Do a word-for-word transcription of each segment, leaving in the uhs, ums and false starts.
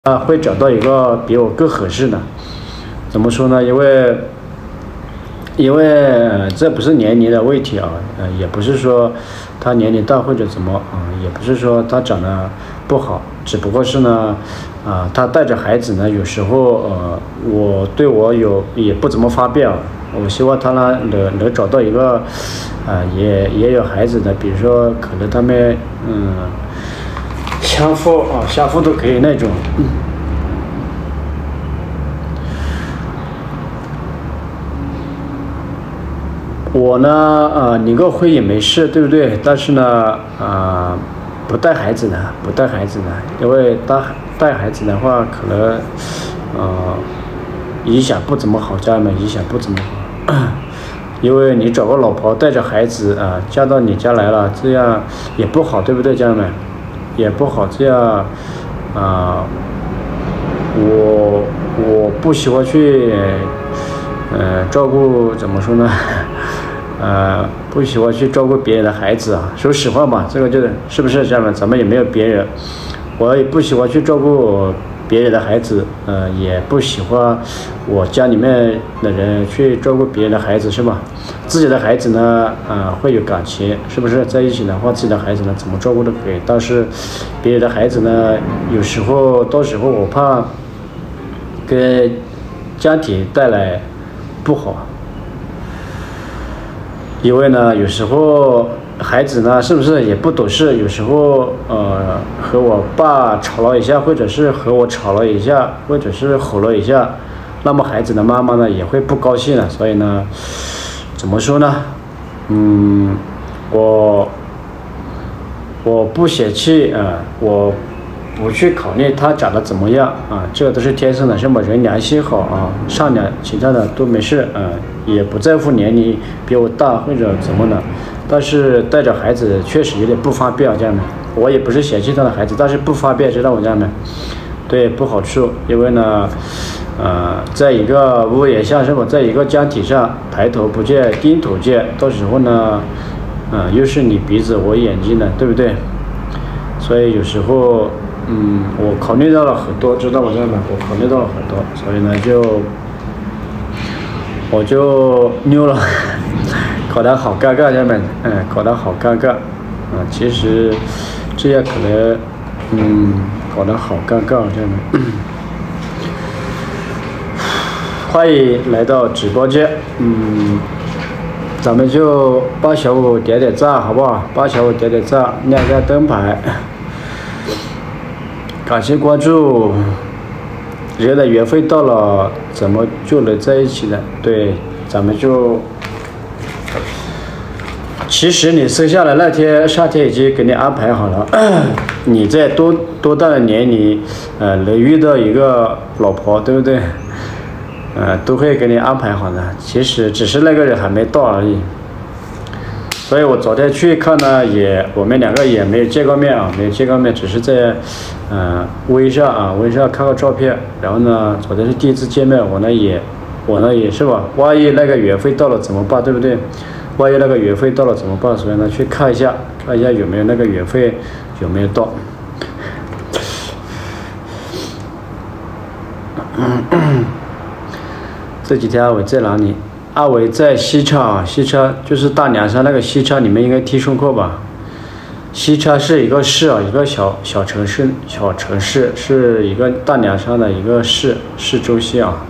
啊，会找到一个比我更合适的。怎么说呢？因为，因为、呃、这不是年龄的问题啊，呃，也不是说他年龄大或者怎么啊、呃，也不是说他长得不好，只不过是呢，啊、呃，他带着孩子呢，有时候呃，我对我有也不怎么方便啊。我希望他呢能能找到一个，啊、呃，也也有孩子的，比如说可能他们嗯。相互啊，相互都可以那种。嗯、我呢，啊、呃，离过婚也没事，对不对？但是呢，啊、呃，不带孩子的，不带孩子的，因为带带孩子的话，可能，呃，影响不怎么好，家人们影响不怎么好。因为你找个老婆带着孩子啊、呃，嫁到你家来了，这样也不好，对不对，家人们？也不好，这样，啊、呃，我我不喜欢去，呃，照顾怎么说呢？呃，不喜欢去照顾别人的孩子啊。说实话嘛，这个就是是不是这样的？咱们也没有别人，我也不喜欢去照顾别人的孩子，呃，也不喜欢我家里面的人去照顾别人的孩子，是吧？自己的孩子呢，啊、呃，会有感情，是不是？在一起的话，自己的孩子呢，怎么照顾都可以。但是，别人的孩子呢，有时候，到时候我怕给家庭带来不好，因为呢，有时候孩子呢，是不是也不懂事？有时候，呃，和我爸吵了一下，或者是和我吵了一下，或者是吼了一下，那么孩子的妈妈呢，也会不高兴了。所以呢。怎么说呢？嗯，我我不嫌弃啊、呃，我不去考虑他长得怎么样啊，这个都是天生的，是吧？人良心好啊，善良，其他的都没事啊，也不在乎年龄比我大或者怎么的。但是带着孩子确实有点不方便啊，家人们。我也不是嫌弃他的孩子，但是不方便，知道我家人们？对，不好处，因为呢。呃，在一个屋檐下是吧，在一个家庭上抬头不见低头见，到时候呢，呃，又是你鼻子我眼睛的，对不对？所以有时候，嗯，我考虑到了很多，知道我这样吗？我考虑到了很多，所以呢，就我就溜了，搞得好尴尬，家人们，嗯，搞得好尴尬，啊、呃，其实这样可能，嗯，搞得好尴尬，家人们。欢迎来到直播间，嗯，咱们就帮小五点点赞，好不好？帮小五点点赞，亮下灯牌，感谢关注。人的缘分到了，怎么就能在一起呢？对，咱们就，其实你生下来那天，上天已经给你安排好了，你在多多大的年龄，呃，能遇到一个老婆，对不对？呃，都会给你安排好的，其实只是那个人还没到而已。所以我昨天去看呢，也我们两个也没有见过面啊，没有见过面，只是在呃微上啊微上看个照片。然后呢，昨天是第一次见面，我呢也我呢也是吧，万一那个缘分到了怎么办，对不对？万一那个缘分到了怎么办？所以呢，去看一下，看一下有没有那个缘分有没有到。嗯嗯这几天阿伟在哪里？阿伟在西昌啊，西昌就是大凉山那个西昌，你们应该听说过吧？西昌是一个市啊，一个小小城市，小城市是一个大凉山的一个市市中心啊。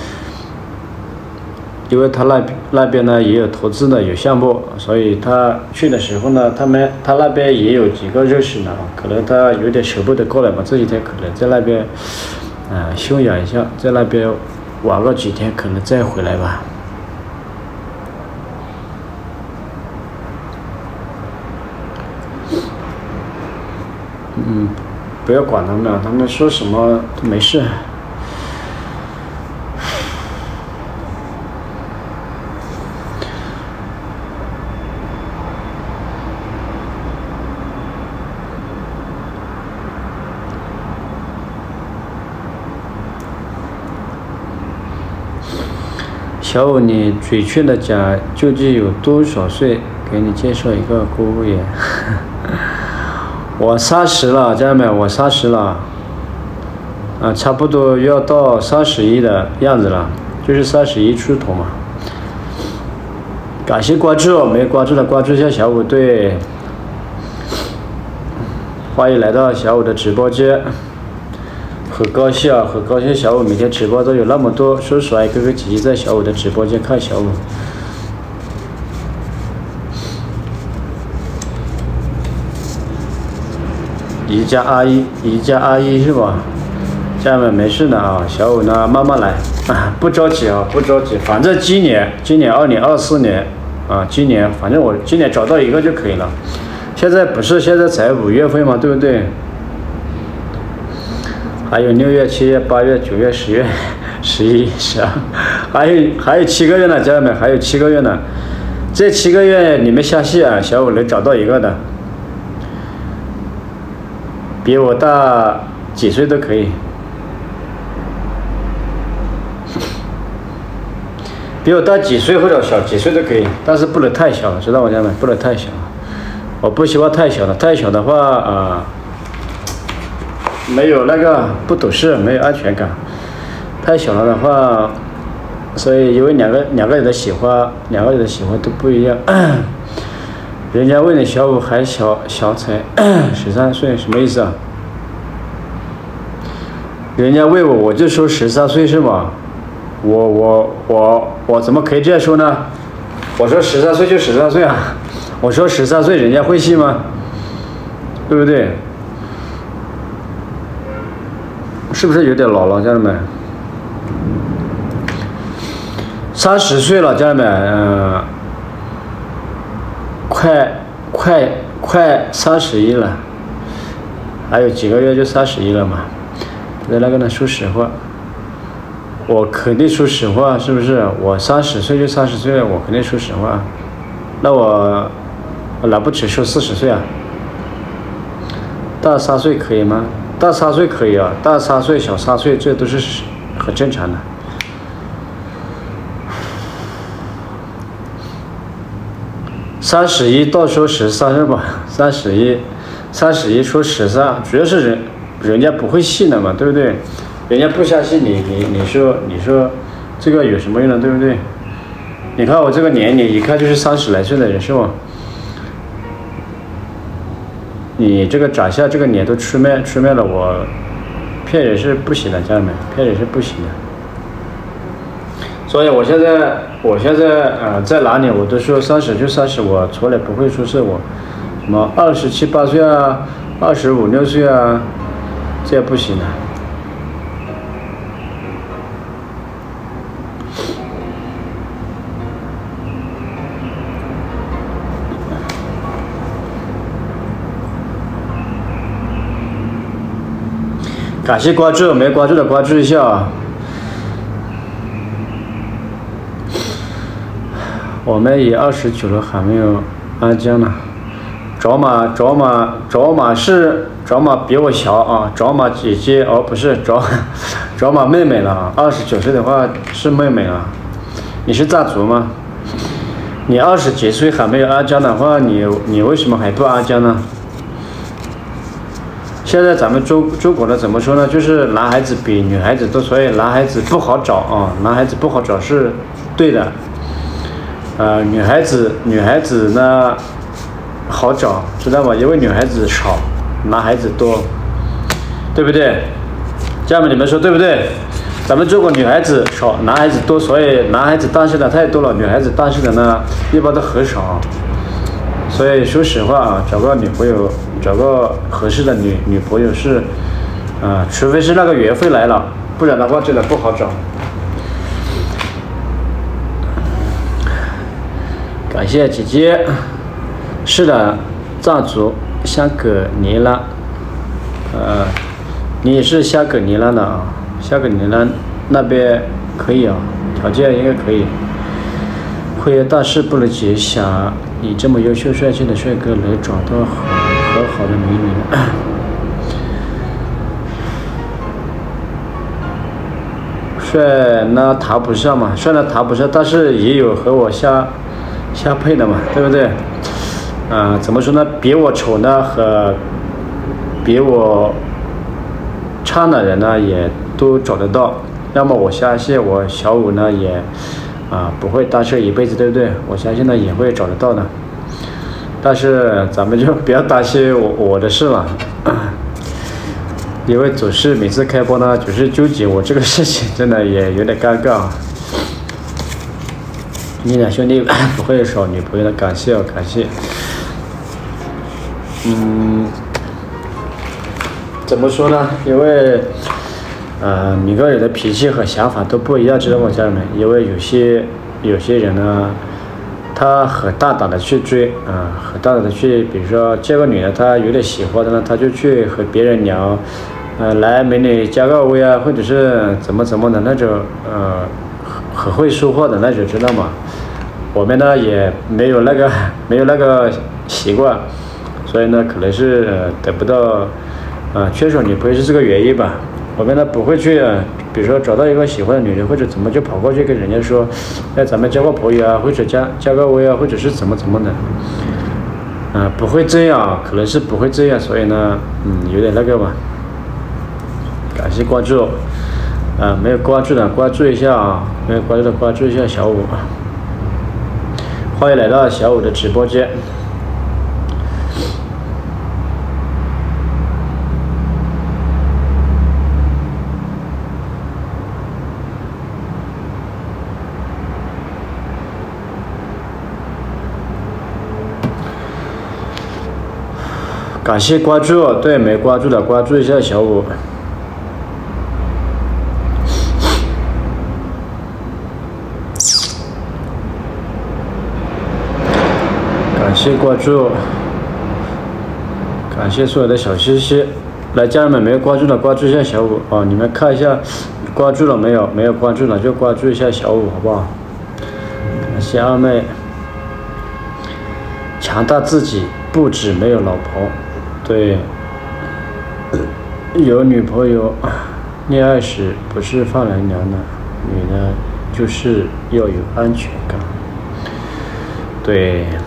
因为他那那边呢也有投资的有项目，所以他去的时候呢，他们他那边也有几个认识的啊，可能他有点舍不得过来嘛，这几天可能在那边，呃，休养一下，在那边。玩个几天，可能再回来吧。嗯，不要管他们了，他们说什么都没事。小五，你准确的讲，究竟有多少岁？给你介绍一个公务员。我三十了，家人们，我三十了。 啊，差不多要到三十一的样子了，就是三十一出头嘛。感谢关注，没关注的关注一下小五，对，欢迎来到小五的直播间。很高兴啊，很高兴小五每天直播都有那么多叔叔阿姨哥哥姐姐在小五的直播间看小五。宜家阿姨，宜家阿姨是吧？家人们没事的啊，小五呢慢慢来啊，不着急啊，不着急，反正今年，今年二零二四年啊，今年反正我今年找到一个就可以了。现在不是现在才五月份嘛，对不对？还有六月、七月、八月、九月、十月、十一、十二，还有还有七个月呢，家人们还有七个月呢。这七个月你们相信啊，小五能找到一个的，比我大几岁都可以，比我大几岁或者小几岁都可以，但是不能太小了，知道吗，家人们？不能太小，我不希望太小了，太小的话啊。呃没有那个不懂事，没有安全感，太小了的话，所以因为两个两个人的喜欢，两个人的喜欢都不一样。人家问你小五还小小才十三岁，什么意思啊？人家问我，我就说十三岁是吗？我我我我怎么可以这样说呢？我说十三岁就十三岁啊，我说十三岁，人家会信吗？对不对？是不是有点老了，家人们？三十岁了，家人们，嗯、呃，快快快三十一了，还有几个月就三十一了嘛。在那个呢，说实话，我肯定说实话，是不是？我三十岁就三十岁了，我肯定说实话。那我了不起说四十岁啊？大三岁可以吗？大三岁可以啊，大三岁、小三岁，这都是很正常的。三十一，到时候十三是吧？三十一，三十一说十三，主要是人，人家不会信的嘛，对不对？人家不相信你，你你说你说这个有什么用呢？对不对？你看我这个年龄，一看就是三十来岁的人，是吧？你这个长相，这个脸都出卖出卖了我，骗人是不行的，家人们，骗人是不行的。所以我现在，我现在呃在哪里我都说三十就三十，我从来不会说是我什么二十七八岁啊，二十五六岁啊，这样不行的。感谢关注，没关注的关注一下啊。我们也二十九了，还没有安家呢。找马，找马，找马是找马比我小啊，找马姐姐哦，不是找找马妹妹了。二十九岁的话是妹妹了。你是藏族吗？你二十几岁还没有安家的话，你你为什么还不安家呢？现在咱们中中国的怎么说呢？就是男孩子比女孩子多，所以男孩子不好找啊，男孩子不好找是对的。呃，女孩子女孩子呢好找，知道吗？因为女孩子少，男孩子多，对不对？家人们你们说对不对？咱们中国女孩子少，男孩子多，所以男孩子单身的太多了，女孩子单身的呢一般都很少。所以说实话啊，找个女朋友，找个合适的女女朋友是，啊、呃，除非是那个缘分来了，不然的话真的不好找。感谢姐姐，是的，藏族香格里拉，呃，你也是香格里拉的啊，香格里拉那边可以啊，条件应该可以。会员大事不能急，想你这么优秀帅气的帅哥能找到好很好的美女呢？帅那谈不上嘛，帅那谈不上，但是也有和我相相配的嘛，对不对？啊、呃，怎么说呢？比我丑呢和比我差的人呢也都找得到。那么我相信我小五呢也啊不会单身一辈子，对不对？我相信呢也会找得到的。但是咱们就不要担心我我的事了，因为总是每次开播呢总是纠结我这个事情，真的也有点尴尬。你俩兄弟不会少女朋友的，感谢哦，感谢。嗯，怎么说呢？因为呃每个人的脾气和想法都不一样，知道吗，家人们？因为有些有些人呢，他很大胆的去追啊、呃，很大胆的去，比如说这个女的他有点喜欢的呢，他就去和别人聊，呃，来美女加个微啊，或者是怎么怎么的那种，呃，很会说话的那种，知道吗？我们呢也没有那个没有那个习惯，所以呢可能是、呃、得不到，呃，缺少女朋友是这个原因吧。我们呢不会去、呃，比如说找到一个喜欢的女人或者怎么就跑过去跟人家说，哎，咱们交个朋友啊，或者加加个微啊，或者是怎么怎么的，啊、呃，不会这样，可能是不会这样，所以呢，嗯，有点那个吧。感谢关注，啊、呃，没有关注的关注一下啊，没有关注的关注一下小五。欢迎来到小五的直播间。感谢关注，对没关注的关注一下小五。感谢关注，感谢所有的小心心。来，家人们没有关注的关注一下小五啊！你们看一下关注了没有？没有关注的就关注一下小五，好不好？感谢二妹。强大自己不止没有老婆，对，有女朋友，恋爱时不是放人娘的，女的就是要有安全感。对。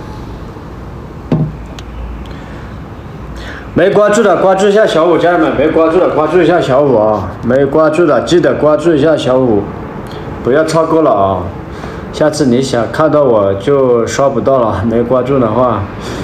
没关注的关注一下小五，家人们没关注的关注一下小五啊！没关注的记得关注一下小五，不要超过了啊！下次你想看到我就刷不到了，没关注的话。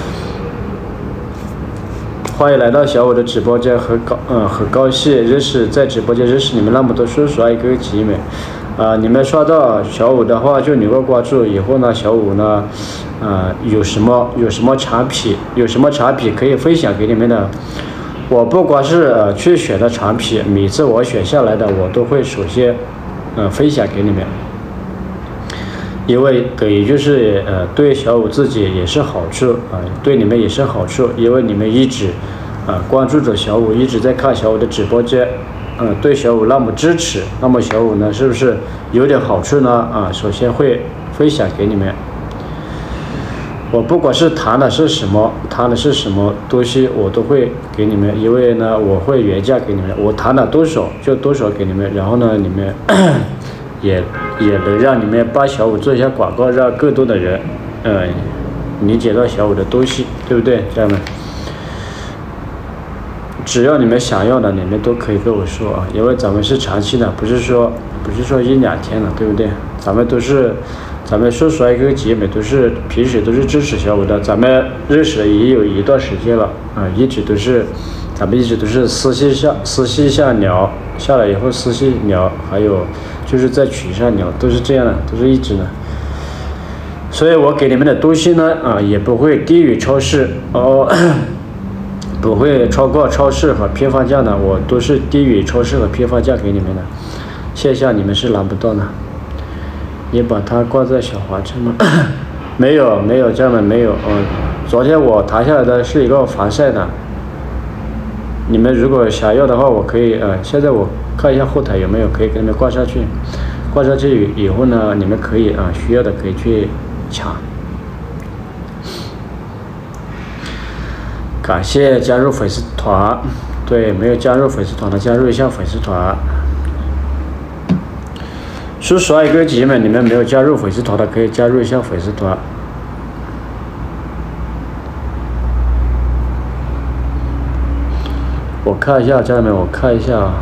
欢迎来到小五的直播间，很高嗯很高兴认识在直播间认识你们那么多叔叔阿姨哥哥姐姐们，啊、呃、你们刷到小五的话就留个关注，以后呢小五呢。呃，有什么有什么产品，有什么产品可以分享给你们的？我不光是呃去选的产品，每次我选下来的，我都会首先呃分享给你们，因为等于就是呃对小五自己也是好处啊、呃，对你们也是好处，因为你们一直啊、呃、关注着小五，一直在看小五的直播间，嗯、呃，对小五那么支持，那么小五呢是不是有点好处呢？啊、呃，首先会分享给你们。我不管是谈的是什么，谈的是什么东西，我都会给你们，因为呢，我会原价给你们，我谈了多少就多少给你们，然后呢，你们也也能让你们帮小五做一下广告，让更多的人，呃，理解到小五的东西，对不对，家人们？只要你们想要的，你们都可以跟我说啊，因为咱们是长期的，不是说不是说一两天了，对不对？咱们都是。咱们叔叔阿姨哥姐妹都是平时都是支持小五的，咱们认识了也有一段时间了啊、呃，一直都是，咱们一直都是私信下私信下聊，下来以后私信聊，还有就是在群上聊，都是这样的，都是一直的。所以我给你们的东西呢，啊、呃，也不会低于超市哦，不会超过超市和批发价的，我都是低于超市和批发价给你们的，线下你们是拿不到的。你把它挂在小华车吗？没有没有，家人们没有。嗯，昨天我谈下来的是一个防晒的。你们如果想要的话，我可以呃，现在我看一下后台有没有可以给你们挂上去。挂上去以后呢，你们可以啊、呃，需要的可以去抢。感谢加入粉丝团，对，没有加入粉丝团的加入一下粉丝团。叔叔阿姨哥姐姐们，你们没有加入粉丝团的可以加入一下粉丝团。 我看一下，家人们，我看一下啊。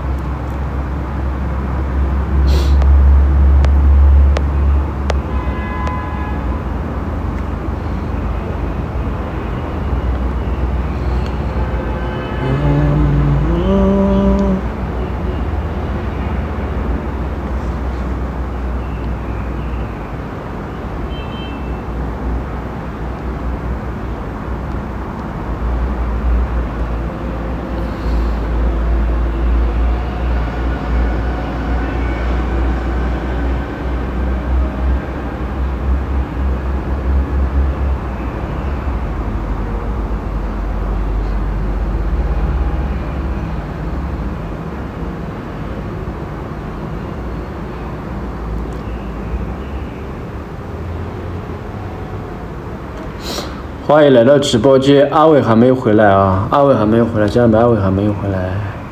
欢迎来到直播间，阿伟还没有回来啊！阿伟还没有回来，家人们，阿伟还没有回来。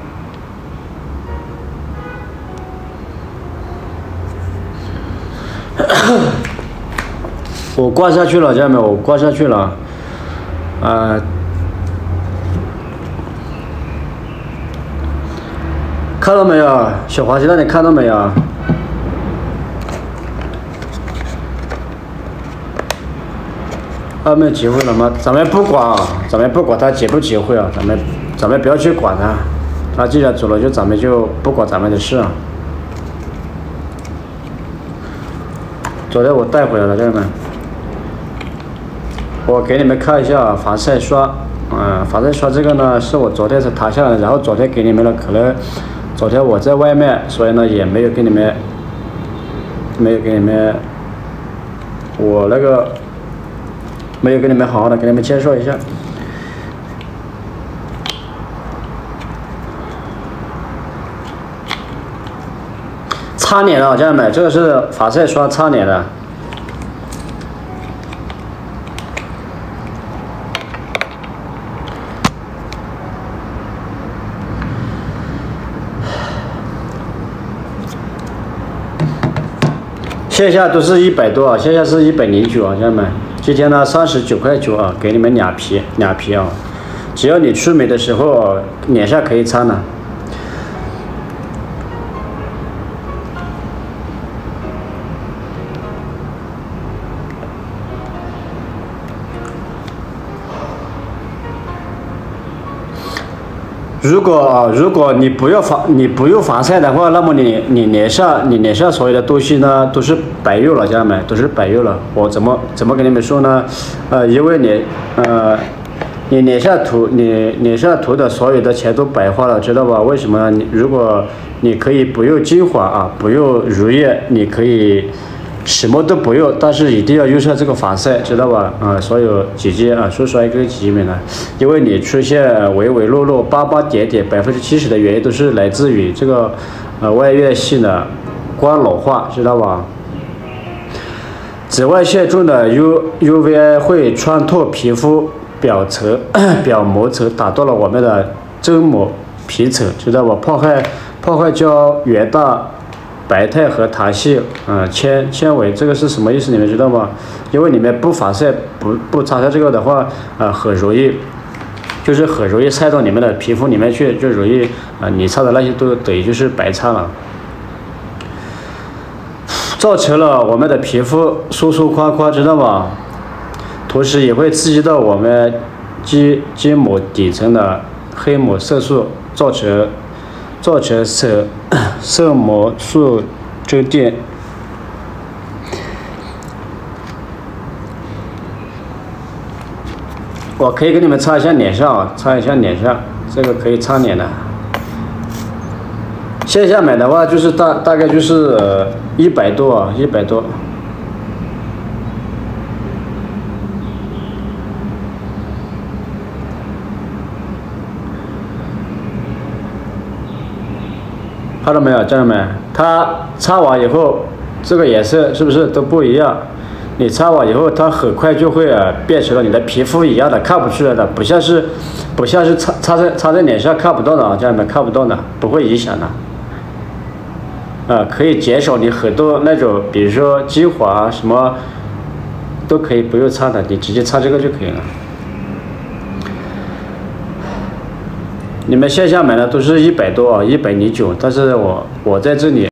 我挂下去了，家人们，我挂下去了。啊、呃，看到没有，小华鸡蛋，你看到没有？二妹结婚了吗？咱们不管啊，咱们不管他结不结婚啊，咱们咱们不要去管他，他既然走了，就咱们就不管咱们的事啊。昨天我带回来了，家人们，我给你们看一下防晒刷，嗯，防晒刷这个呢是我昨天是淘下来的，然后昨天给你们了，可能昨天我在外面，所以呢也没有给你们，没有给你们，我那个。没有跟你们好好的给你们介绍一下，擦脸的，家人们，这个是防晒刷擦脸的。线下都是一百多啊，线下是一百零九啊，家人们。今天呢，三十九块九啊，给你们两批，两批啊。只要你出门的时候，脸上可以擦呢。如果啊，如果你不要防，你不用防晒的话，那么你你脸上你脸上所有的东西呢，都是白肉了，家人们，都是白肉了。我怎么怎么跟你们说呢？呃，因为你呃，你脸上涂你脸上涂的所有的钱都白花了，知道吧？为什么呢？你如果你可以不用精华啊，不用乳液，你可以。什么都不用，但是一定要用上这个防晒，知道吧？啊，所有姐姐啊，叔叔跟姐姐们呢，因为你出现唯唯诺诺、疤疤点点，百分之七十的原因都是来自于这个呃外源性的光老化，知道吧？紫外线中的 U UVA 会穿透皮肤表层、表膜层，打断了我们的真膜皮层，知道吧？破坏破坏胶原大。白肽和弹性，嗯，纤纤维，这个是什么意思？你们知道吗？因为你们不防晒，不不擦下这个的话，啊，很容易，就是很容易晒到你们的皮肤里面去，就容易啊，你擦的那些都等于就是白擦了，造成了我们的皮肤松松垮垮，知道吗？同时也会刺激到我们筋筋膜底层的黑膜色素，造成。造成色色膜素沉淀。我可以给你们擦一下脸上，擦一下脸上，这个可以擦脸的。线下买的话，就是大大概就是一百多啊，一百多。看到没有，家人们？它擦完以后，这个颜色是不是都不一样？你擦完以后，它很快就会啊变成了你的皮肤一样的，看不出来的，不像是，不像是擦擦在擦在脸上看不到的啊，家人们看不到的，不会影响的。啊，可以减少你很多那种，比如说精华啊什么，都可以不用擦的，你直接擦这个就可以了。 你们线下买的都是一百多啊，一百零九，但是我我在这里。